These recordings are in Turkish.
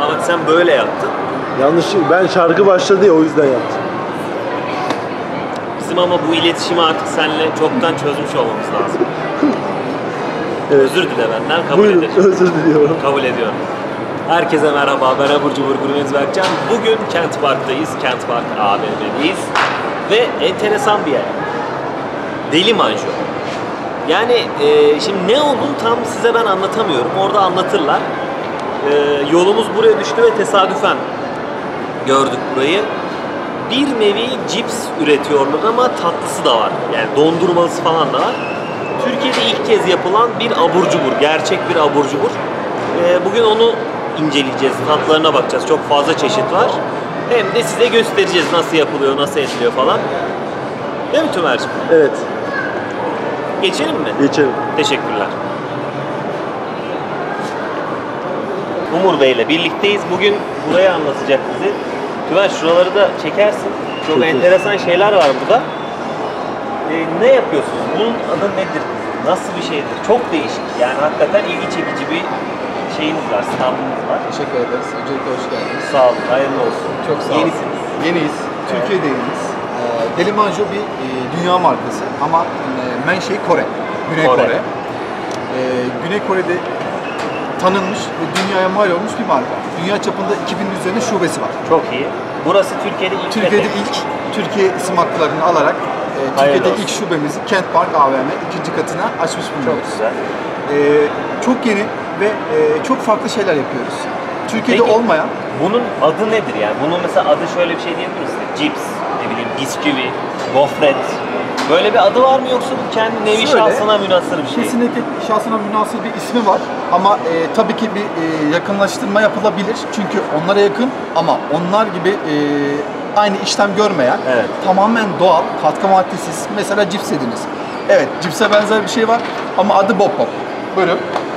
Ama sen böyle yaptın. Yanlış, ben şarkı başladı ya o yüzden yaptım. Bizim ama bu iletişimi artık seninle çoktan çözmüş olmamız lazım. Evet. Özür dile benden, kabul Buyurun, ederim. özür diliyorum. Kabul ediyorum. Herkese merhaba, ben Abur Cubur Gurmeniz Berkcan. Bugün Kent Park'tayız, Kent Park AVM'deyiz. Ve enteresan bir yer. Deli Manjo. Yani şimdi ne olduğunu tam size ben anlatamıyorum. Orada anlatırlar. Yolumuz buraya düştü ve tesadüfen gördük burayı. Bir nevi cips üretiyorlar ama tatlısı da var. Yani dondurmalısı falan da var. Türkiye'de ilk kez yapılan bir abur cubur. Gerçek bir abur cubur. Bugün onu inceleyeceğiz. Tatlarına bakacağız. Çok fazla çeşit var. Hem de size göstereceğiz nasıl yapılıyor, nasıl ediliyor falan. Değil mi Tümer'cim? Evet. Geçelim mi? Geçelim. Teşekkürler. Umur Bey ile birlikteyiz. Bugün burayı anlatacak bize. Tümer şuraları da çekersin. Çok enteresan şeyler var burada. Ne yapıyorsunuz? Bunun adı nedir? Nasıl bir şeydir? Çok değişik. Yani hakikaten ilgi çekici bir şeyiniz var, standınız var. Teşekkür ederiz. Öncelikle hoş geldiniz. Sağ olun, hayırlı olsun. Çok sağ olun. Yenisiniz. Yeniyiz. Türkiye'deyiz. Deli Manjo bir dünya markası ama menşei Kore. Güney Kore. Güney Kore'de tanınmış ve dünyaya mal olmuş bir marka. Dünya çapında 2000'in üzerinde şubesi var. Çok iyi. Burası Türkiye'de ilk. Türkiye isim haklarını alarak Türkiye'de ilk şubemizi Kent Park AVM ikinci katına açmış bulunuyoruz. Çok güzel. Çok yeni ve çok farklı şeyler yapıyoruz. Türkiye'de Peki, olmayan. bunun adı nedir yani? Bunun mesela adı şöyle bir şey diyebilir misin? Cips, ne bileyim bisküvi, gofret. Böyle bir adı var mı yoksa bu kendi nevi şahsına münhasır bir şey? Kesinlikle şahsına münhasır bir ismi var ama tabii ki bir yakınlaştırma yapılabilir. Çünkü onlara yakın ama onlar gibi aynı işlem görmeyen, tamamen doğal, katkı maddesiz. Mesela cips dediniz. Evet, cipse benzer bir şey var ama adı Bop Bop. Buyurun.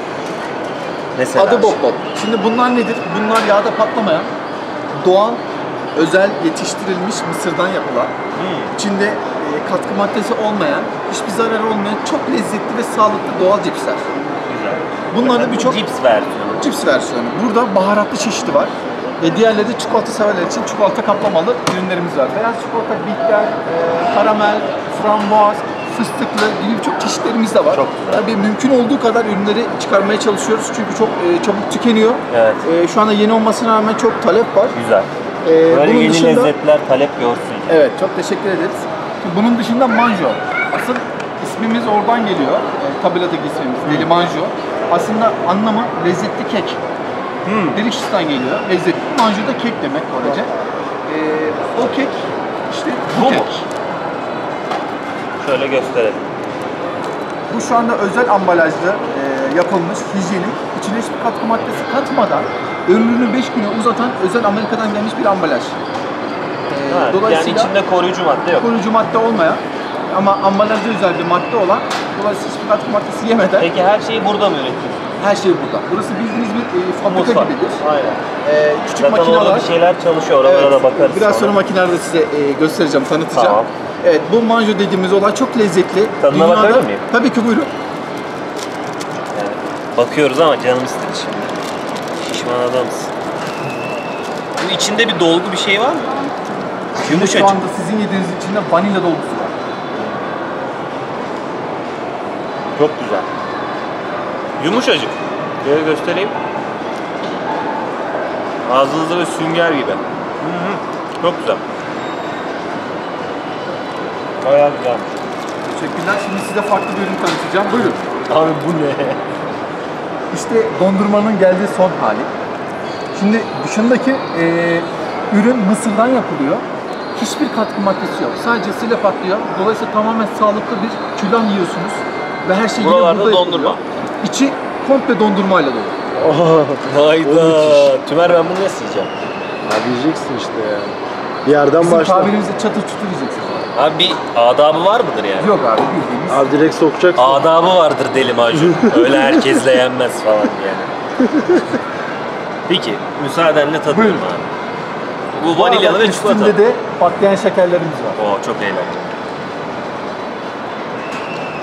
Mesela adı Bop Bop. Şimdi bunlar nedir? Bunlar yağda patlamayan, doğal, özel yetiştirilmiş mısırdan yapılan, içinde katkı maddesi olmayan, hiçbir zararı olmayan, çok lezzetli ve sağlıklı doğal cipsler. Güzel. Bunların birçok cips versiyonu. Burada baharatlı çeşidi var. Diğerleri de çikolata severler için çikolata kaplamalı ürünlerimiz var. Beyaz çikolata, bitter, karamel, frambuaz, fıstıklı gibi birçok çeşitlerimiz de var. Çok güzel. Tabii mümkün olduğu kadar ürünleri çıkarmaya çalışıyoruz çünkü çok çabuk tükeniyor. Evet. Şu anda yeni olmasına rağmen çok talep var. Güzel. Böyle bunun yeni dışında, lezzetler talep görsün. Evet, çok teşekkür ederiz. Bunun dışında Manjo. Asıl ismimiz oradan geliyor. Tabeladaki ismimiz Deli Manjo. Aslında anlamı lezzetli kek. Delicious'tan geliyor. Lezzetli. Manjo da kek demek Korece. O kek işte bu kek. Şöyle gösterelim. Bu şu anda özel ambalajlı yapılmış, hijyenik, içine hiçbir katkı maddesi katmadan ömrünü 5 güne uzatan özel Amerika'dan gelmiş bir ambalaj. Yani içinde koruyucu madde yok. Koruyucu madde olmayan ama ambalajda özel bir madde olan, dolayısıyla hiçbir katkı maddesi yemeden. Peki her şeyi burada mı üretiyorsunuz? Her şey burada. Burası bildiğiniz bir fabrika gibidir. Aynen. Küçük zaten makineler. orada bir şeyler çalışıyor, oralara da bakarız. Biraz sonra makinelerde size göstereceğim, tanıtacağım. Tamam. Evet, bu Manjo dediğimiz olay çok lezzetli. Tadına bakabilir miyim? Tabii ki, buyurun. Yani bakıyoruz ama canım istedi şimdi. Şişman adamsın. Bu içinde bir dolgu bir şey var mı? Yumuşacık. Şu anda sizin yediğiniz içinde vanilya dolgusu var. Çok güzel. Yumuşacık. Böyle göstereyim. Ağzınızda böyle sünger gibi. Çok güzel. Bayağı güzelmiş. Teşekkürler. Şimdi size farklı bir ürün tanıtacağım. Buyurun. Abi bu ne? İşte dondurmanın geldiği son hali. Şimdi dışındaki ürün mısırdan yapılıyor. Hiçbir katkı maddesi yok. Sadece sile patlıyor. Dolayısıyla tamamen sağlıklı bir külah yiyorsunuz. Ve her şey yine burada dondurma. İçi komple dondurmayla dolu. Hayda. Tümer ben bunu nasıl yiyeceğim? Abi yiyeceksin işte ya. Bir yerden Bizim başla. tabirimizde çatır çutur yiyeceksiniz. Abi bir adabı var mıdır yani? Yok abi, bildiğiniz. Abi direkt sokacaksın. Adabı vardır Deli Manjo. Öyle herkesle yenmez falan yani. Peki müsaadenle tadıyorum abi. Bu vanilyalı ve çikolata. Üstünde de patlayan şekerlerimiz var. Oo çok eğlenceli.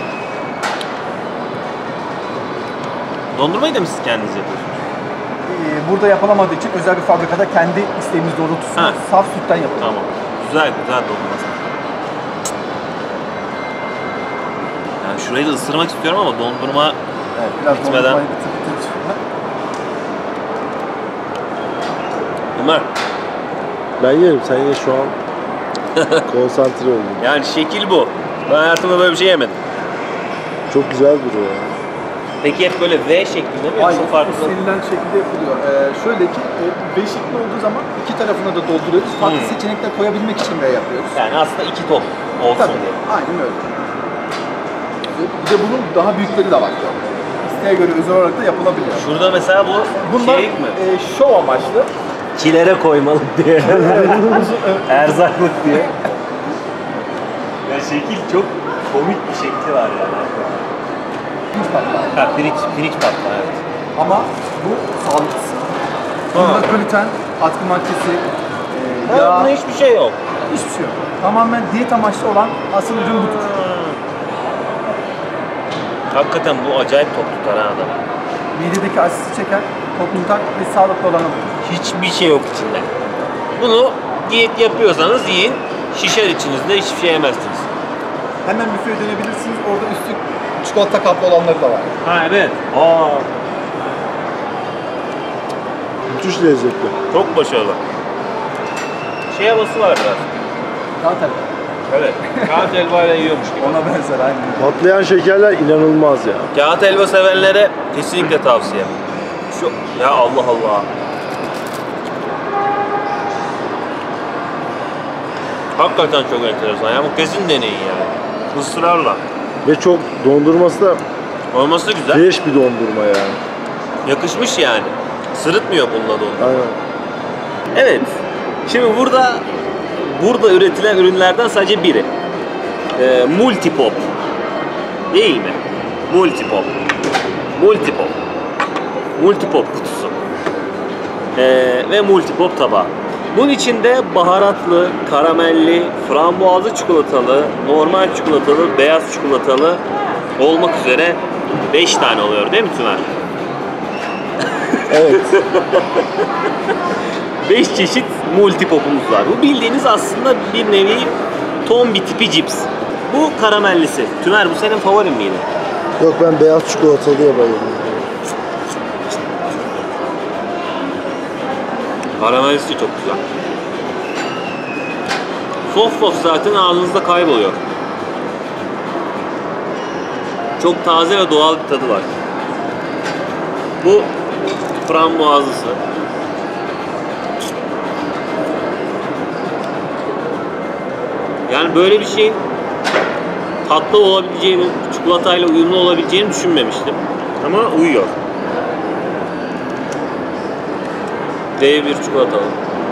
Dondurmayı da mı siz kendiniz yapıyorsunuz? burada yapılamadığı için özel bir fabrikada kendi isteğimiz doğrultusunda Ha. saf sütten yapılıyor. Tamam. Güzel dondurması. Yani şurayı da ısırmak istiyorum ama dondurma Evet, biraz bitmeden. dondurmayı bitirdik. Ömer. Ben yerim, sen ye şu an. Konsantre oldum. Yani şekil bu. Ben hayatımda böyle bir şey yemedim. Çok güzel duruyor ya. Peki hep böyle V şeklinde mi Hayır, yoksa farklı? istenilen şekilde yapılıyor. Şöyle ki, V şekli olduğu zaman iki tarafına da dolduruyoruz. Farklı seçenekler koyabilmek için V yapıyoruz. Yani aslında iki top olsun Tabii, diye. aynen öyle. Bir de bunun daha büyükleri de var. İsteğe göre özel olarak da yapılabiliyor. Şurada mesela bu Bunlar şey mi? şov amaçlı. Kilere koymalık diye. Erzaklık diye. Ya şekil çok komik bir şekli var yani. Pirinç patlağı. Ha pirinç patlağı evet. Ama bu sağlıklısı. Bunda gluten, katkı maddesi, yağ, Bunda hiçbir şey yok. hiçbir şey yok. Tamamen diyet amaçlı olan asıl ürün budur. Hakikaten bu acayip tok tutar ha adam. Midedeki asiti çeker, tok tutar ve sağlıklı olanı budur. Hiçbir şey yok içinde. Bunu diyet yapıyorsanız yiyin. Şişer içinizde hiçbir şey yemezsiniz. Hemen büfeye dönebilirsiniz. Orada üstü çikolata kaplı olanları da var. Ha evet. Müthiş lezzetli. Çok başarılı. Şey havası var biraz. Zaten Evet. Kağıt helva ile yiyormuş gibi. ona benzer aynı. Patlayan şekerler inanılmaz ya. Kağıt helva sevenlere kesinlikle tavsiye. Şu ya Allah Allah. Hakikaten çok enteresan ya. Bu kesin deneyin yani. Israrla. Ve çok dondurması da Olması da güzel. fresh bir dondurma yani. Yakışmış yani. Sırıtmıyor bununla dondurma. Aynen. Evet. Şimdi burada üretilen ürünlerden sadece biri. Multipop. Değil mi? Multipop. Multipop. Multipop kutusu. Ve multipop tabağı. Bunun içinde baharatlı, karamelli, frambuazlı çikolatalı, normal çikolatalı, beyaz çikolatalı olmak üzere 5 tane oluyor değil mi Tümer? Evet. 5 çeşit multipopumuz var. Bu bildiğiniz aslında bir nevi tombi tipi cips. Bu karamellisi. Tümer bu senin favorin miydi? Yok, ben beyaz çikolatalıya bayılıyorum. Karamellisi çok güzel. Sof zaten ağzınızda kayboluyor. Çok taze ve doğal bir tadı var. Bu frambuazlısı. Yani böyle bir şeyin tatlı olabileceğini, çikolatayla uyumlu olabileceğini düşünmemiştim. Ama uyuyor. Dev bir çikolatalı.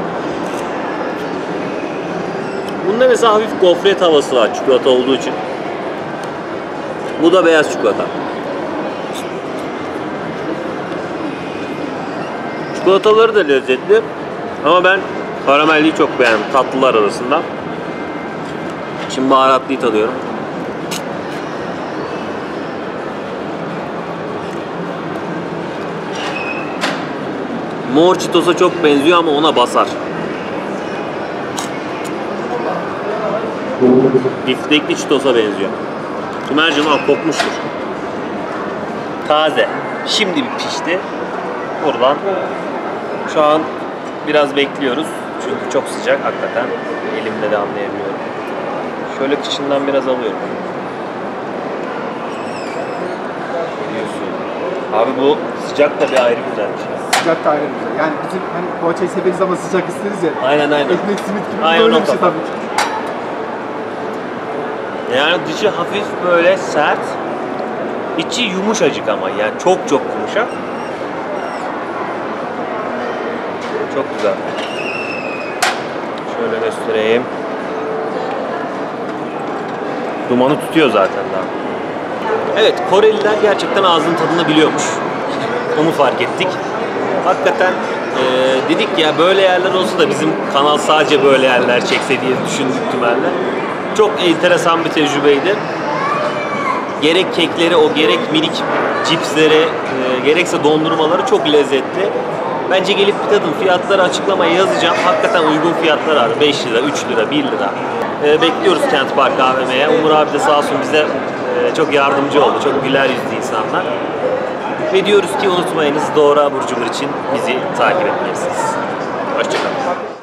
Bunda mesela hafif gofret havası var çikolata olduğu için. Bu da beyaz çikolata. Çikolataları da lezzetli. Ama ben karamelliyi çok beğendim tatlılar arasında. Şimdi baharatlıyı tadıyorum. Mor Cheetos'a çok benziyor ama ona basar. Biftekli Cheetos'a benziyor. Tümerciğim al kokmuştur. Taze. Şimdi bir pişti. Buradan şu an biraz bekliyoruz. Çünkü çok sıcak hakikaten. Elimle de anlayabiliyorum. Şöyle kıçından biraz alıyorum. Biliyorsun. Abi bu sıcak da bir ayrı güzelmiş. Sıcak da ayrı güzel. Yani bizim hani poğaçayı severiz ama sıcak isteriz ya. Aynen. Ekmek simit gibi Aynen böyle o bir şey kafa. tabii ki. Yani dışı hafif böyle sert, içi yumuşacık ama yani çok yumuşak. Çok güzel. Şöyle göstereyim. Dumanı tutuyor zaten daha. Evet, Koreliler gerçekten ağzının tadını biliyormuş. Onu fark ettik. Hakikaten dedik ya böyle yerler olsa da bizim kanal sadece böyle yerler çekse diye düşündük Tümer'le. Çok enteresan bir tecrübeydi. Gerek kekleri, o gerek minik cipsleri, gerekse dondurmaları çok lezzetli. Bence gelip bir tadın. Fiyatları açıklamaya yazacağım. Hakikaten uygun fiyatlar var. 5 lira, 3 lira, 1 lira. Bekliyoruz Kent Park AVM'ye. Umur abi de sağ olsun bize çok yardımcı oldu. Çok güler yüzlü insanlar. Ve diyoruz ki unutmayınız, doğru abur cubur için bizi takip etmelisiniz. Hoşçakalın.